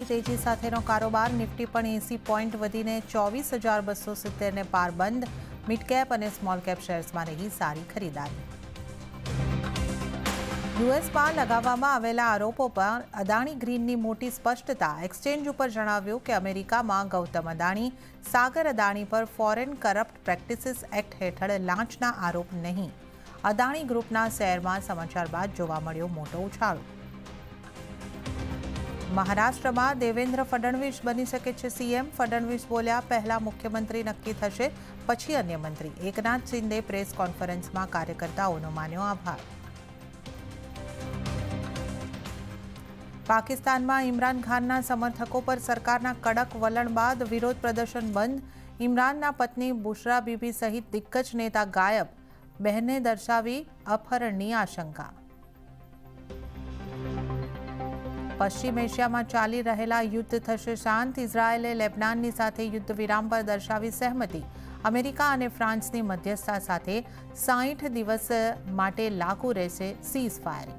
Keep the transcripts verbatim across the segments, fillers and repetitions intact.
તેજી સાથેનો કારોબાર. નિફ્ટી પણ એસી પોઈન્ટ વધીને ચોવીસ હજાર બસો સિત્તેરને પાર બંધ. મિડ કેપ અને સ્મોલ કેપ શેર્સમાં રહી સારી ખરીદારી. યુએસમાં લગાવવામાં આવેલા આરોપો પર અદાણી ગ્રીનની મોટી સ્પષ્ટતા. એક્સચેન્જ ઉપર જણાવ્યું કે અમેરિકામાં ગૌતમ અદાણી સાગર અદાણી પર ફોરેન કરપ્ટ પ્રેક્ટિસીસ એક્ટ હેઠળ લાંચના આરોપ નહીં. અદાણી ગ્રુપના શેરમાં સમાચાર બાદ જોવા મળ્યો મોટો ઉછાળો. મહારાષ્ટ્રમાં દેવેન્દ્ર ફડણવીસ બની શકે છે સીએમ. ફડણવીસ બોલ્યા, પહેલા મુખ્યમંત્રી નક્કી થશે, પછી અન્ય મંત્રી. એકનાથ શિંદે પ્રેસ કોન્ફરન્સમાં કાર્યકર્તાઓનો માન્યો આભાર. પાકિસ્તાનમાં ઇમરાન ખાનના સમર્થકો પર સરકારના કડક વલણ બાદ વિરોધ પ્રદર્શન બંધ. ઇમરાનના પત્ની બુશરા બીબી સહિત દિગ્ગજ નેતા ગાયબ. બહેને દર્શાવી અપહરણની આશંકા. પશ્ચિમ એશિયામાં ચાલી રહેલા યુદ્ધ થશે શાંત. ઇઝરાયેલે લેબનાનની સાથે યુદ્ધ વિરામ પર દર્શાવી સહેમતિ. અમેરિકા અને ફ્રાન્સની મધ્યસ્થતા સાથે સાઠ દિવસ માટે લાગુ રહેશે સીઝ ફાયરિંગ.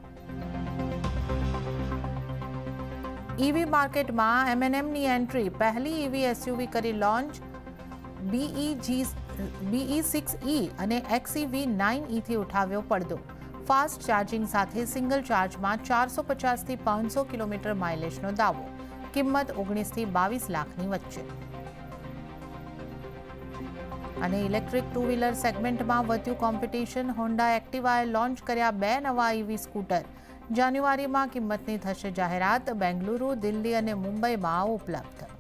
ઈવી માર્કેટમાં એમએનએમની એન્ટ્રી. પહેલી ઈવી એસયુવી કરી લોન્ચ. બીઈજી બીઈ સિક્સ ઈ અને એક્સઈવી નાઇન ઈથી ઉઠાવ્યો પડદો. ફાસ્ટ ચાર્જિંગ સાથે સિંગલ ચાર્જમાં ચારસો પચાસથી પાંચસો કિલોમીટર માઇલેજનો દાવો. કિંમત ઓગણીસથી બાવીસ લાખની વચ્ચે. અને ઇલેક્ટ્રિક ટુ વ્હીલર સેગમેન્ટમાં વધ્યું કોમ્પિટિશન. હોન્ડા એક્ટિવાએ લોન્ચ કર્યા બે નવા ઈવી સ્કૂટર. જાન્યુઆરીમાં કિંમતની થશે જાહેરાત. બેંગલુરુ, દિલ્હી અને મુંબઈમાં ઉપલબ્ધ.